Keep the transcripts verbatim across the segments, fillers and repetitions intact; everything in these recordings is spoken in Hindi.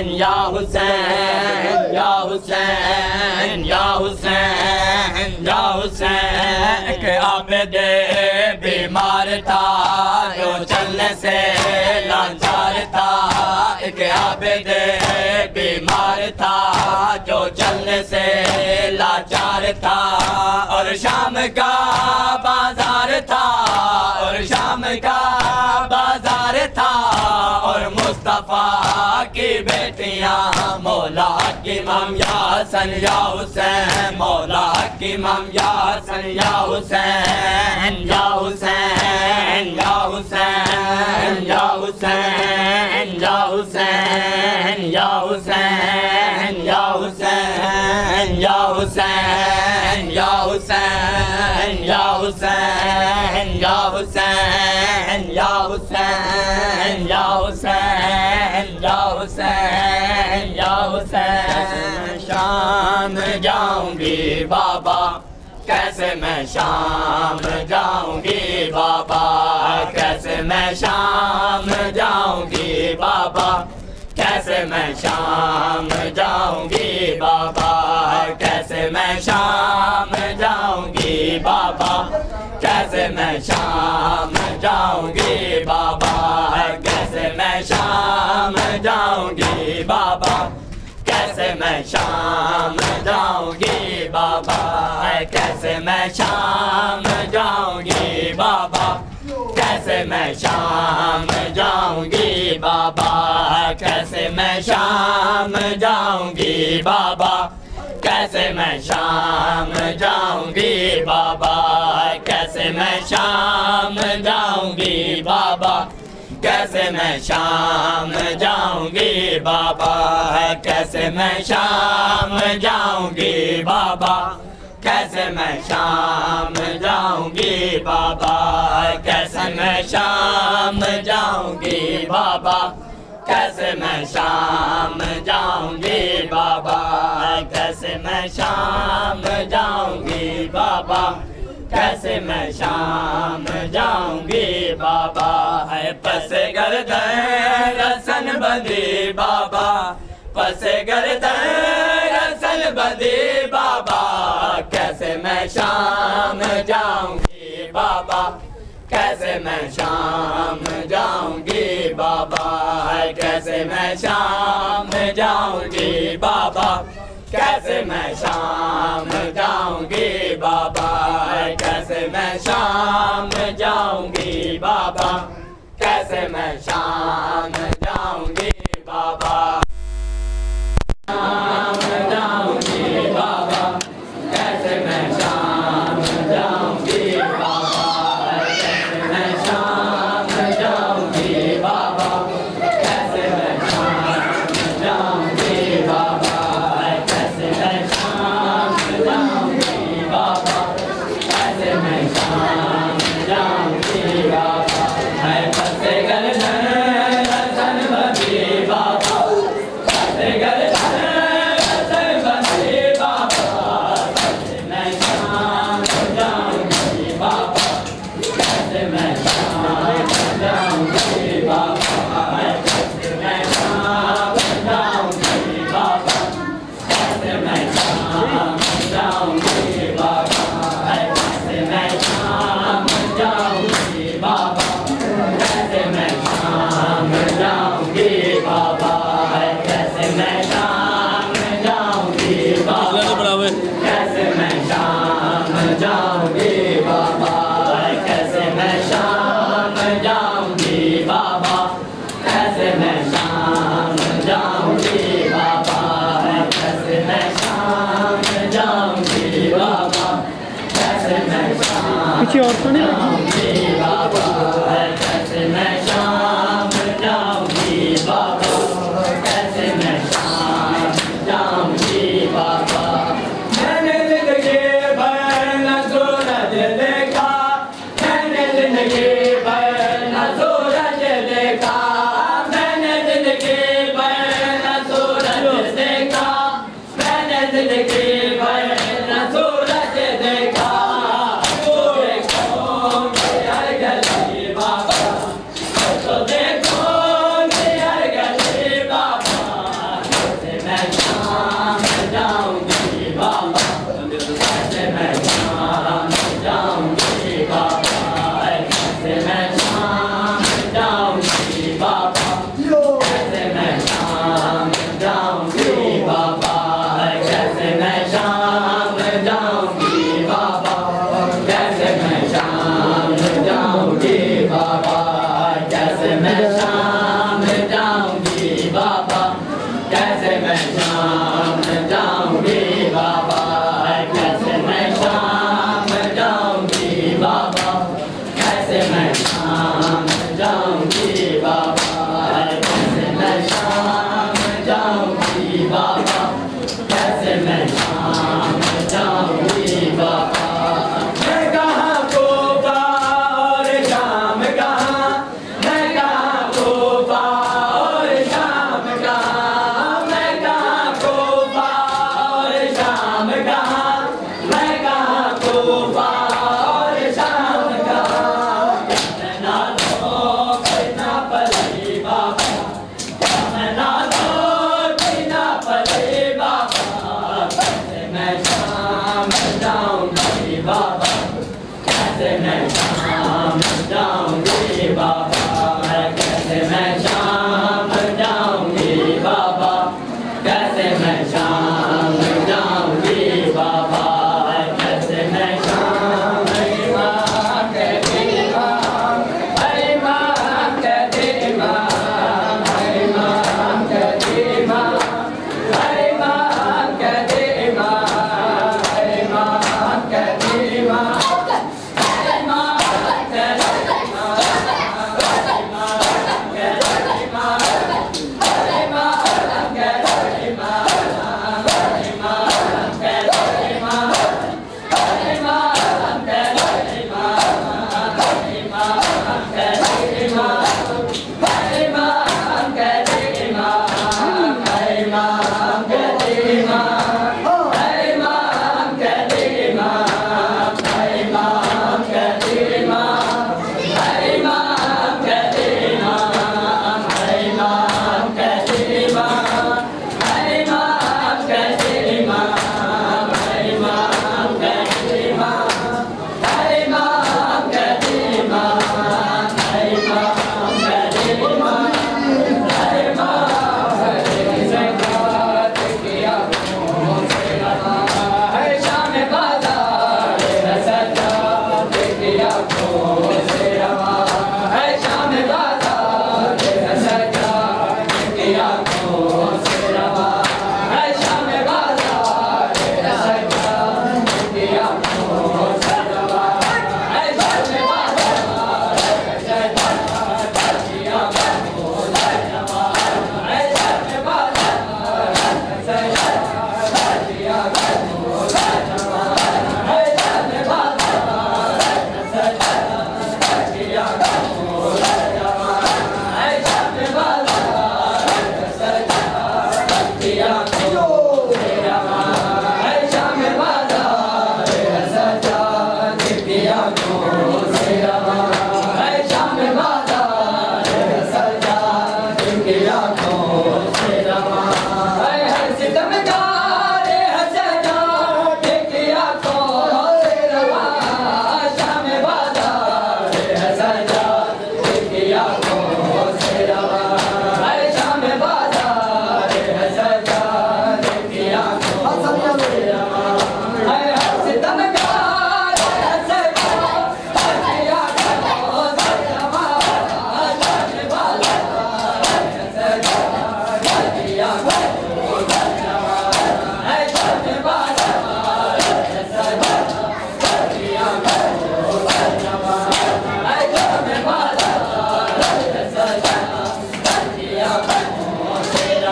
या हुसैन या हुसैन या हुसैन या हुसैन। के आबिदे बीमार था जो चलने से लाचार था। एक आबिदे बीमार था जो चलने से लाचार था। और शाम का बाजार था और शाम का बाजार था। और मुस्तफा की बेटियां मौला की इमाम या हसन या हुसैन। मौला की इमाम या हसन या हुसैन या हुसैन या हुसैन या हुसैन या हुसैन या हुसैन या हुसैन या हुसैन या हुसैन या हुसैन या हुसैन या हुसैन या हुसैन या हुसैन या हुसैन। शाम जाऊंगी बाबा कैसे मैं शाम जाऊंगी बाबा। कैसे मैं शाम जाऊंगी बाबा। कैसे मैं शाम जाऊंगी बाबा। कैसे मैं शाम जाऊंगी बाबा। कैसे मैं शाम जाऊंगी बाबा। कैसे मैं शाम जाऊंगी बाबा। कैसे मैं शाम जाऊंगी बाबा। कैसे मैं शाम जाऊंगी बाबा। कैसे मैं शाम जाऊंगी बाबा। कैसे मैं शाम जाऊंगी बाबा। कैसे मैं शाम जाऊंगी बाबा। कैसे मैं शाम जाऊंगी बाबा। कैसे मैं शाम जाऊंगी बाबा। कैसे मैं शाम जाऊंगी बाबा। कैसे मैं शाम जाऊंगी बाबा। कैसे मैं शाम जाऊंगी बाबा। कैसे मैं शाम जाऊंगी बाबा। कैसे मैं शाम जाऊंगी बाबा। कैसे मैं शाम जाऊंगी बाबा। है पसे गर्दन रसन बंदी बाबा। पसे गर्दन रसन बंदी बाबा। कैसे मैं शाम जाऊंगी बाबा। कैसे मैं शाम जाऊंगी बाबा। कैसे मैं शाम जाऊंगी बाबा। कैसे मैं शाम जाऊंगी बाबा। कैसे मैं शाम जाऊंगी बाबा। कैसे मैं शाम जाऊंगी बाबा। शाम जाऊंगी बाबा। कैसे मैं शाम जाऊंगी बाबा। कैसे मैं शाम जाऊंगी बाबा। कैसे मैं शाम जाऊंगी बाबा। कैसे मैं शाम जाऊंगी बाबा। कैसे मैं शाम जाऊंगी बाबा। है फसे गर्दन रसन बंदी बाबा। फसे गर्दन रसन बंदी बाबा। कैसे मैं शाम जाऊंगी बाबा। कैसे मैं शाम जाऊंगी बाबा। कैसे मैं शाम जाऊंगी बाबा। कैसे मैं शाम जाऊंगी बाबा। कैसे मैं शाम जाऊंगी बाबा। कैसे मैं शाम जाऊंगी बाबा। कैसे मैं शाम जाऊंगी बाबा। कैसे मैं शाम जाऊंगी बाबा। कैसे मैं शाम जाऊंगी बाबा। कैसे मैं शाम जाऊंगी बाबा। कैसे मैं शाम जाऊंगी बाबा। कैसे मैं शाम पीछे और तो नहीं जाऊंगी बाबा। कैसे मैं शाम जाऊंगी बाबा। कैसे मैं शाम जाऊंगी बाबा। मैंने जिंदगी भर न सूरज देखा। मैंने जिंदगी भर न सूरज देखा। मैंने जिंदगी भर न सूरज देखा। मैंने जिंदगी भर न सूरज देखा। मुझे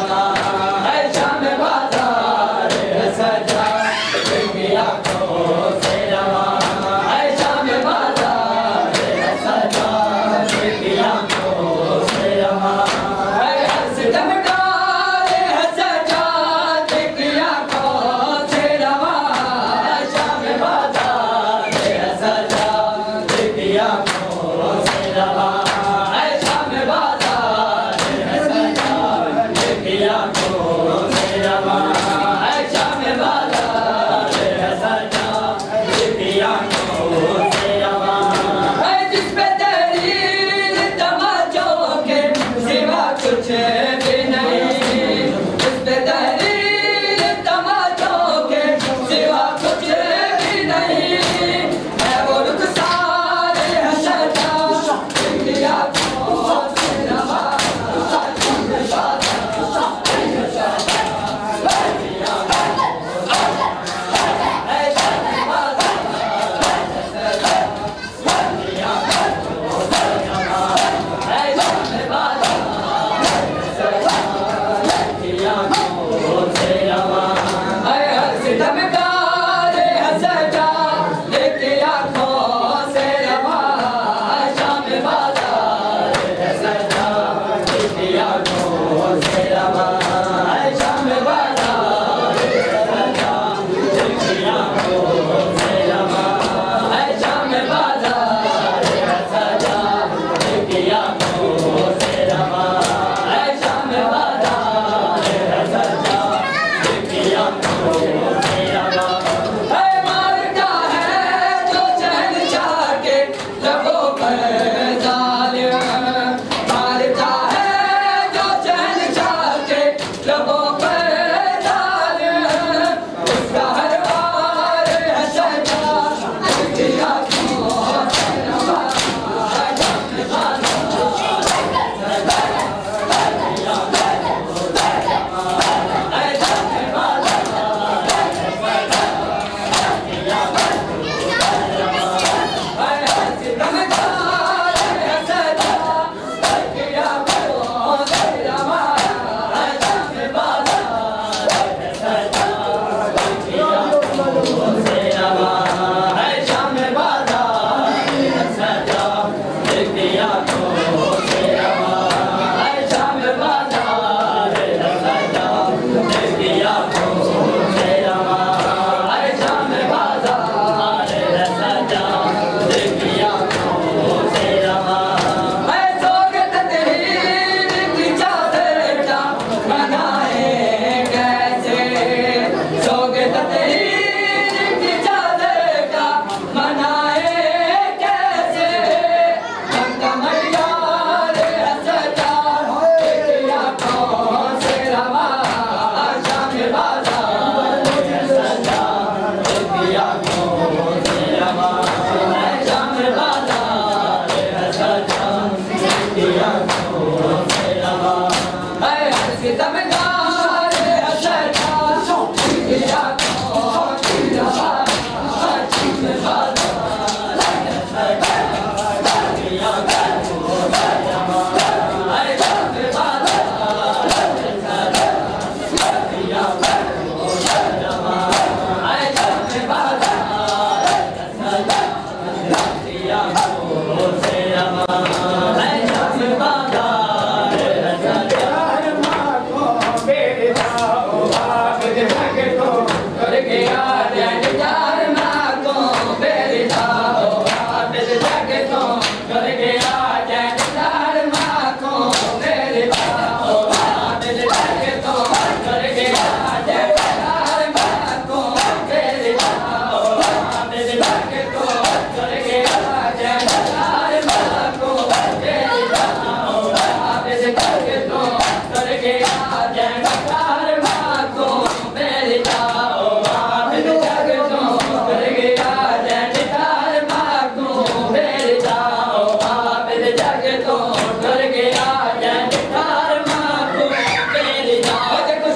जग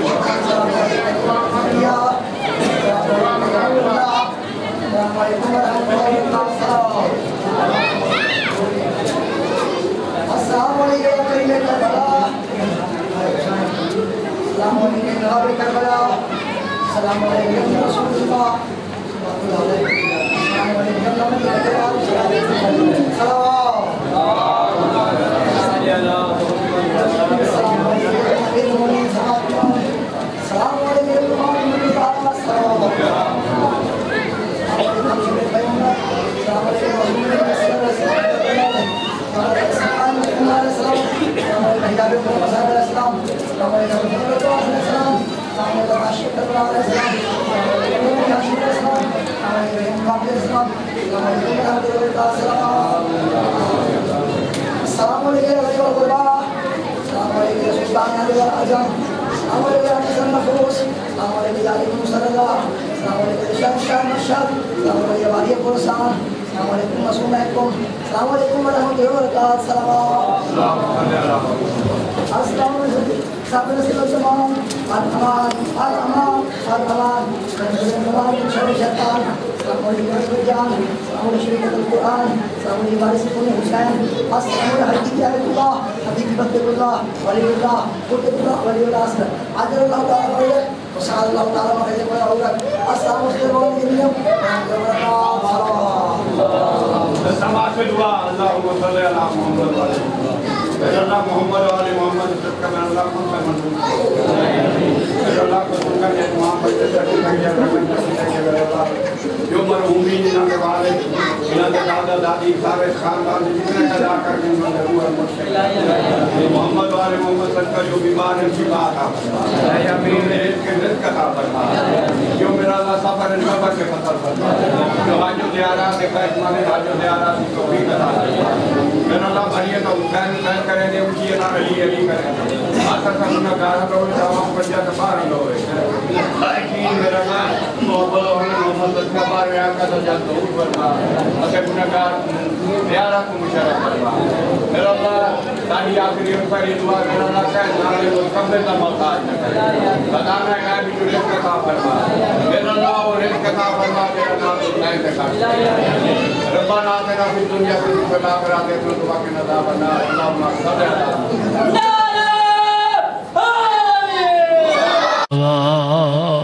Allah